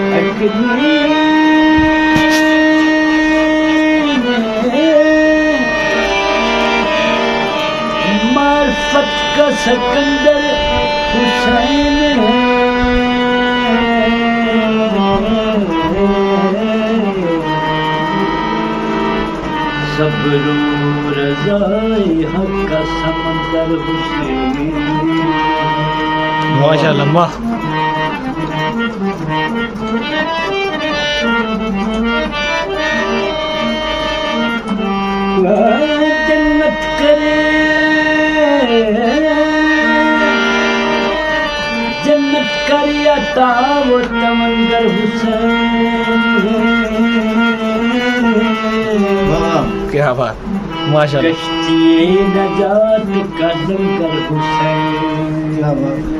मार्फत का सिकंदर हुसैन है, सब्र रज़ाए हक का समंदर हुसैन। माशाअल्लाह वाह। जन्नत करे जन्नत करे अता वो तमंदर हुसैन। क्या बात, माशाअल्लाह। कश्ती नजात का लंगर हुसैन। क्या बात।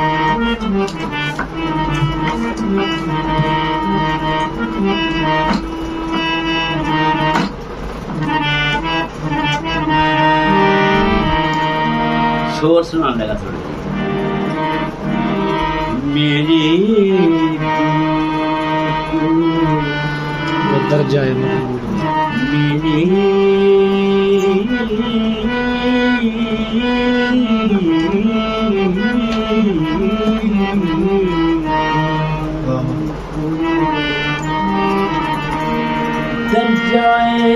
शोर सुना लगा थोड़ी। मेरी दर्जा है मेरी दर्जाए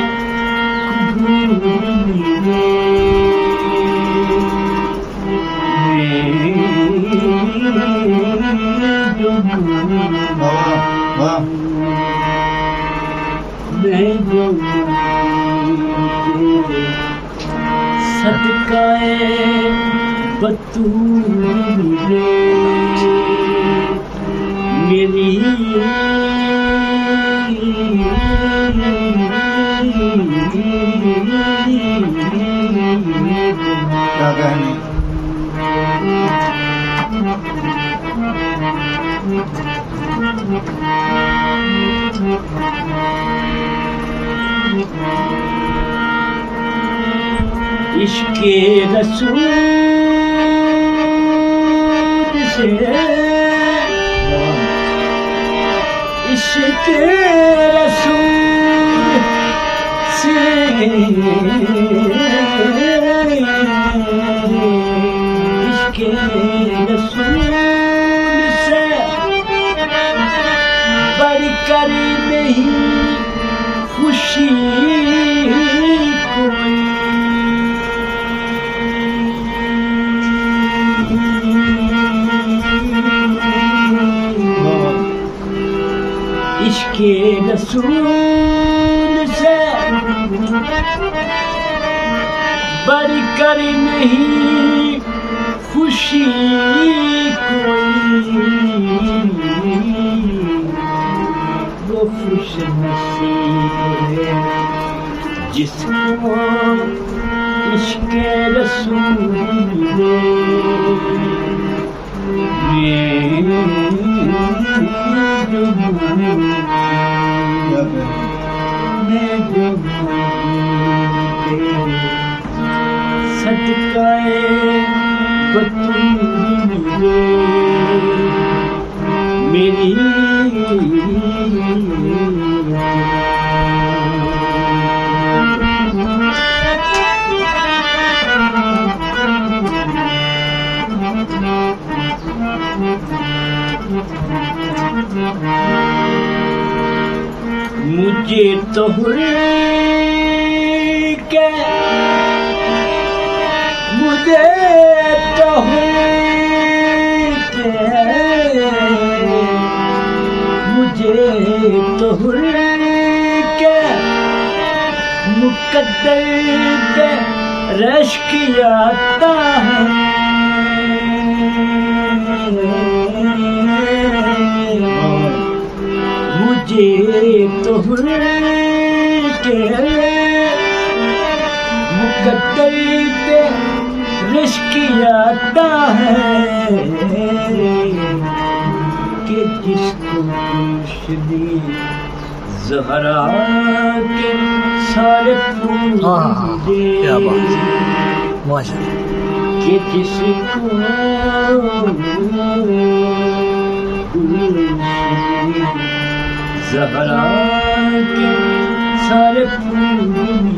सदकाए बतूल मेरी क्या कहने। इश्के रसूल से इश्के रसूल से इश्के रसूल से बढ़कर नहीं खुशी कोई। इश्के रसूल से बढ़कर नहीं खुशी कोई। वो खुश नसीब है जिसको इश्के रसूल सदकाए बतूल मेरी मुझे तो हुए के मुझे तो हुए के मुझे तो हुए के मुकद्दर के रश किया है। मुझे तो के मुकद्दर पे रिश्क आता है कि जिसको खुशदी ज़हरा के सारे फूल दे कि जिसको ज़हरा के सारे फूल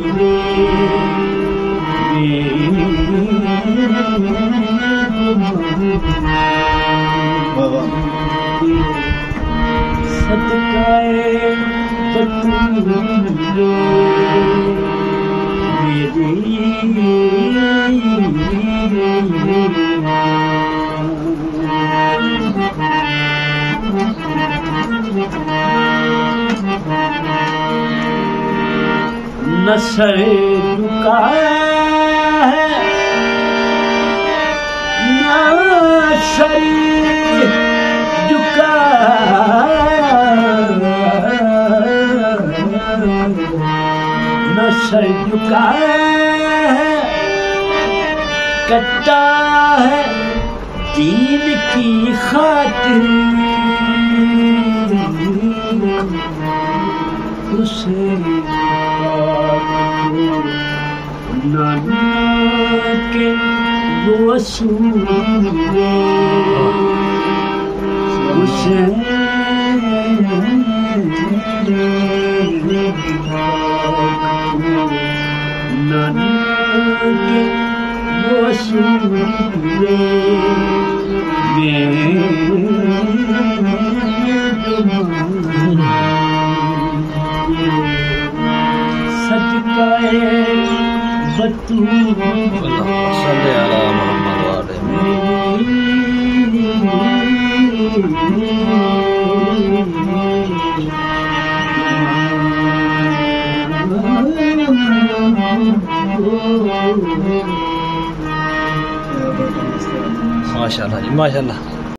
सदकाए बतूले न सर झुका है न सर झुका न सर झुका है कट्टा है दीन की खातिर उसे नाना के वो सूरे उसे नाना के वो सूरे सदकाए बतूले सल्ले अला मोहम्मद माशाल्लाह जी माशाल्लाह।